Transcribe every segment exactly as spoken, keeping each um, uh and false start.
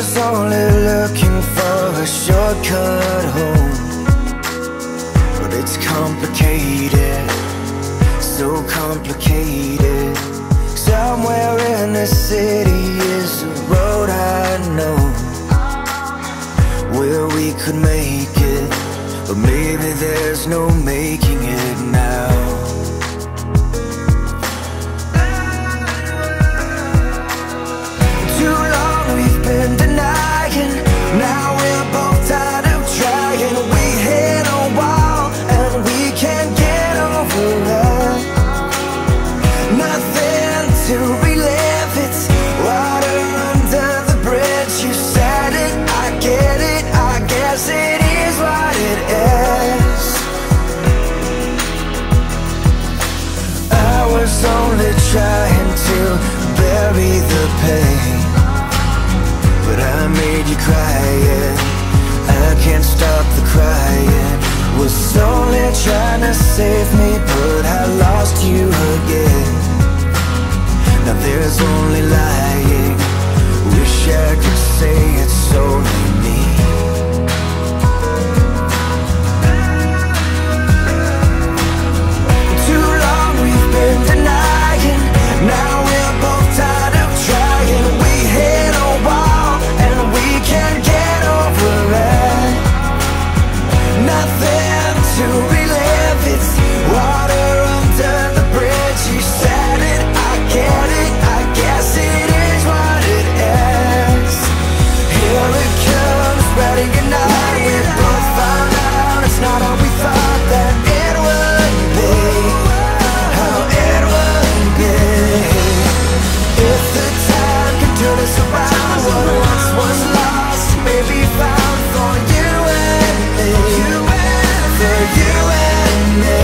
was only looking for a shortcut home, but it's complicated, so complicated. Somewhere in the city is a road I know where we could make it, but maybe there's no making it now. Too long we've been denying, now we're both tired of trying. We hit a wall and we can't get over it. Nothing to relive, it's water under the bridge. You said it, I get it, I guess it is what it is. I was only trying to bury the pain, but I made you cry, yeah. I can't stop the crying. Was only trying to save me, but I lost you again. Now there's only lying. Wish I could say it's only me. Too long we've been denying, now we're both tired of trying. We hit a wall and we can't get over it. Nothing to relive, it's water under the bridge. You said it, I get it, I guess it is what it is. Here it comes, ready or not, we both found out it's not how we thought that it would be, how it would be. If the time could turn us around, what once was lost may be found for you and me, for you and me.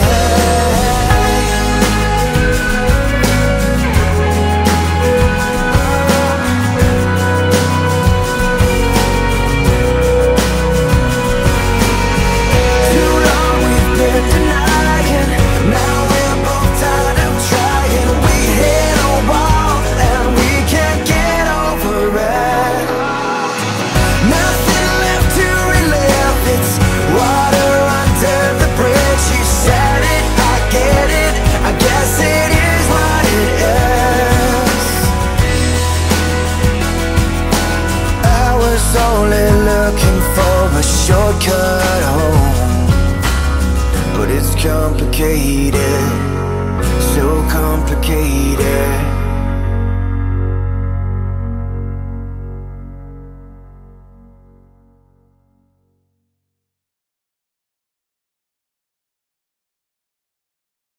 Too long we've been denying, now we're both tired of trying. We hit a wall and we can't get over it. Nothing left to relive, it's water under the bridge. You said it, I get it, I guess it is what it is. I was only looking for a shortcut home, but it's complicated, so complicated.